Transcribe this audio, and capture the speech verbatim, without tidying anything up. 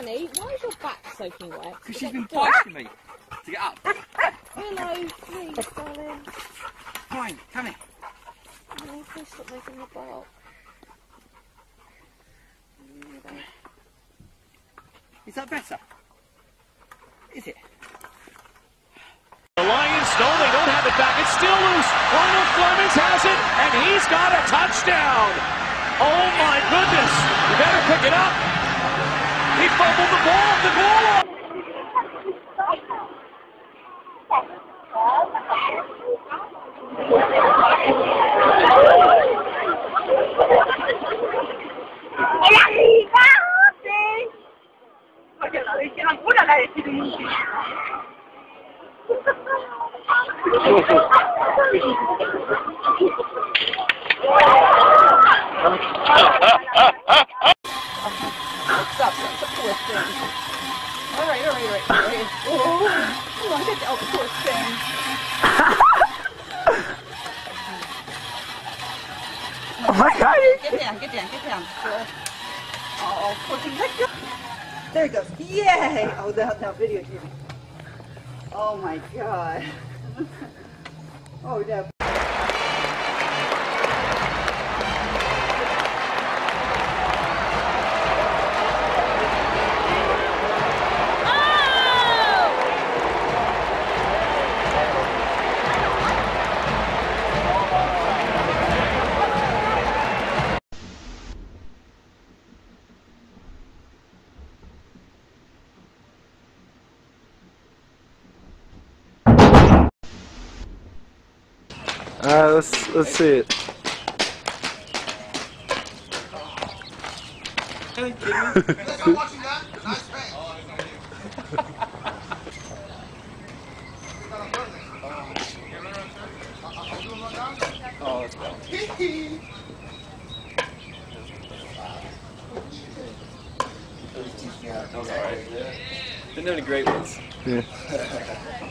Honey, why is your back soaking wet? Because she's been biting me to get up. Hello, please, darling. Fine, come here. Oh, please stop making me bark. Is that better? Is it? The Lions, no, they don't have it back. It's still loose. Ronald Clemens has it, and he's got a touchdown. Oh, my goodness. You better pick it up. He fumbled the ball. The goal line. Perché la vecchia ancora lei si riunisce. Stop, stop, stop, poor thing. Alright, alright, alright, alright. Oh, come on, get out, poor thing. Oh my God! Get down, get down, get down. Oh, poor thing, let go. There it goes. Yay! Oh, that, that video here. Oh my God. Oh, no. Alright, let's let's see it. Are you kidding me? You guys not watching that? Nice paint. Oh, let's go. Didn't have any great ones. Yeah.